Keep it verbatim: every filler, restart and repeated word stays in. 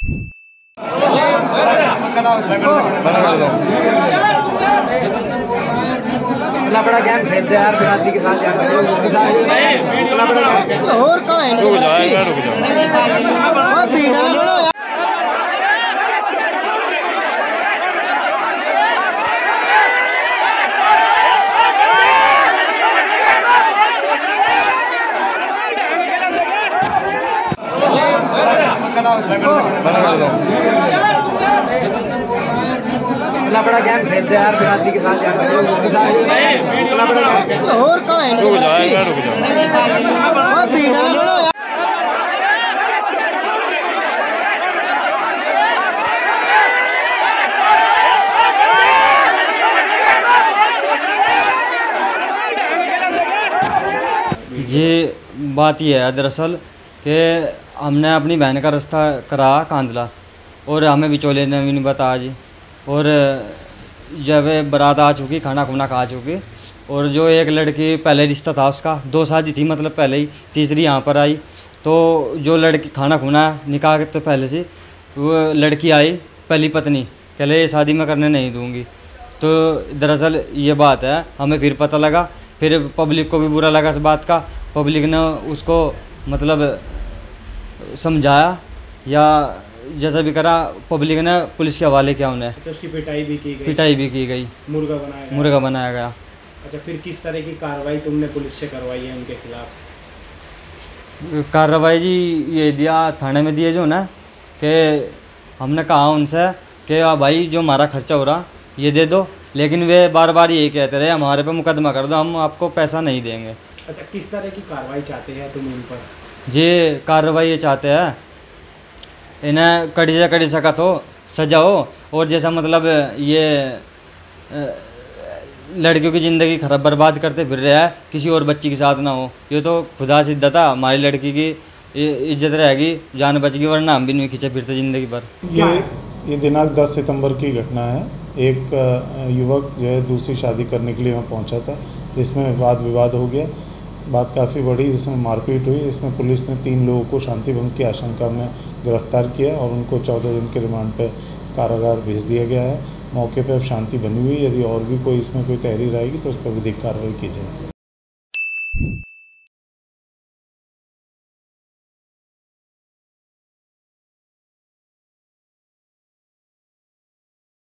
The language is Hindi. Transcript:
बड़ा गैंग खेलते यार बिरादरी के साथ और कहाँ है? रुक जाओ रुक जाओ। बड़ा गैंग खेलते यार बिरादरी के साथ और कहाँ है? रुक जाओ रुक जाओ। जी बात यह है दरअसल कि हमने अपनी बहन का रास्ता करा कांदला और हमें बिचौले ने भी नहीं बताया जी। और जब बारात आ चुकी, खाना खुना खा चुकी, और जो एक लड़की पहले रिश्ता था उसका, दो शादी थी मतलब पहले ही, तीसरी यहाँ पर आई। तो जो लड़की खाना खुना निकाह के तो पहले से वो लड़की आई पहली पत्नी, कहले ये शादी मैं करने नहीं दूँगी। तो दरअसल ये बात है, हमें फिर पता लगा, फिर पब्लिक को भी बुरा लगा इस बात का। पब्लिक ने उसको मतलब समझाया या जैसा भी करा, पब्लिक ने पुलिस के हवाले किया उन्हें। अच्छा, उसकी पिटाई भी की गई? पिटाई भी की गई, मुर्गा बनाया गया? मुर्गा बनाया गया। अच्छा, फिर किस तरह की कार्रवाई तुमने पुलिस से करवाई है उनके खिलाफ? कार्रवाई जी ये दिया थाने में दिए जो ना, कि हमने कहा उनसे कि आ भाई जो हमारा खर्चा हो रहा ये दे दो, लेकिन वे बार बार यही कहते रहे हमारे पे मुकदमा कर दो, हम आपको पैसा नहीं देंगे। अच्छा, किस तरह की कार्रवाई चाहते हैं तुम इन पर? जी कार्रवाई ये चाहते हैं इन्हें कड़ी से कड़ी सख्त हो, सजा हो, और जैसा मतलब ये लड़कियों की ज़िंदगी खराब बर्बाद करते फिर रहा है, किसी और बच्ची के साथ ना हो। ये तो खुदा सिद्धा था, हमारी लड़की की इज्जत रहेगी, जान बच गई, वरना हम भी नहीं खींचे फिरते ज़िंदगी भर। ये ये दिनांक दस सितंबर की घटना है। एक युवक जो है दूसरी शादी करने के लिए वहाँ पहुँचा था, जिसमें वाद विवाद हो गया, बात काफ़ी बड़ी, जिसमें मारपीट हुई। इसमें पुलिस ने तीन लोगों को शांति भंग की आशंका में गिरफ्तार किया और उनको चौदह दिन के रिमांड पर कारागार भेज दिया गया है। मौके पर अब शांति बनी हुई है, यदि और भी कोई इसमें कोई तहरीर आएगी तो उस पर विधिक कार्रवाई की जाएगी।